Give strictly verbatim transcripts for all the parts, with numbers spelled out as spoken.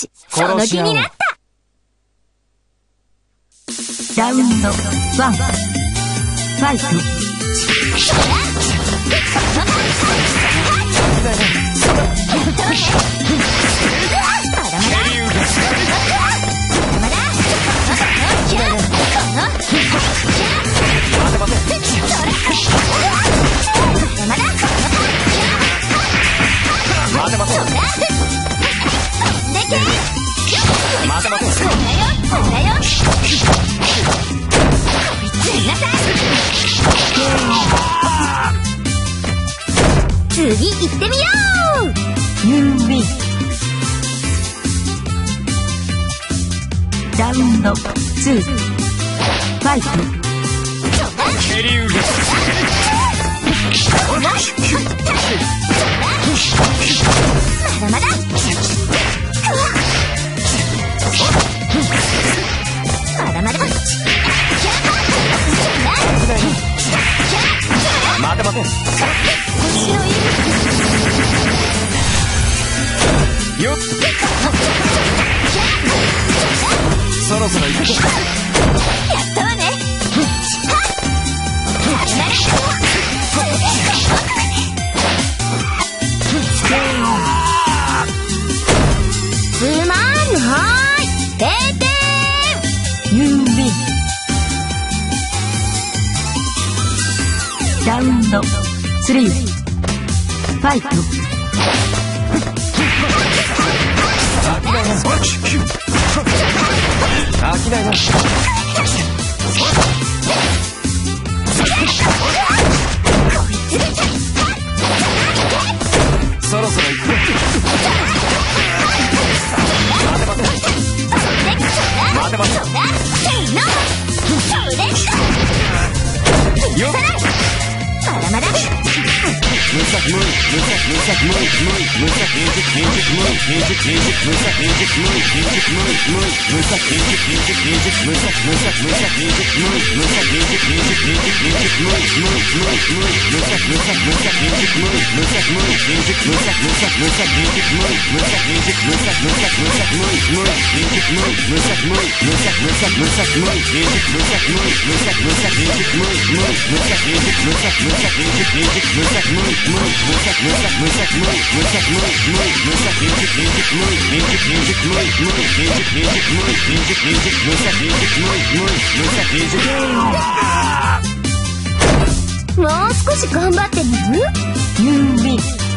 し、その気になった。 ラウンドワン、ファイト。 次行ってみよう。 ユーウィン。ラウンドツー、ファイト。 ケリウガまだまだ。まだまだ。 待て待て。よっ、そろそろ行くぞ。 やったわね。つまんない停電。 ユーウィン。ラウンドスリー、ファイト。 飽きないな。そろそろ行くぞ。待て待て。待て待て。よっ。 まだまだ。 むさむいむさむさむいむいむさ平軸平軸むい平軸平軸むさ平軸むい平軸むいむいむさ平軸平軸平軸むさむさむさ平軸むいむさ平軸平軸平軸平軸むいむいむいむいむさむさむさ平軸むいむさむい平軸むさむさむさ平軸むいむさ平軸むさむさむさむいむい平軸むいむさむいむさむさむさむい平軸むさむいむさむさ平軸むいむいむさ平軸むさむさ平軸平軸むさむいむいむさむさむさむいむさむいむいむさ平軸平軸むい平軸平軸むいむい平軸平軸むい平軸平軸むさ平軸むいむいむさ平軸。 もう少し頑張ってみる？ ユーウィン。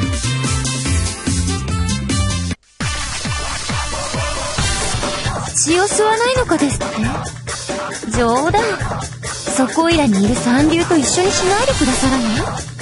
血を吸わないのかですって？冗談。そこいらにいる三流と一緒にしないでくださらない？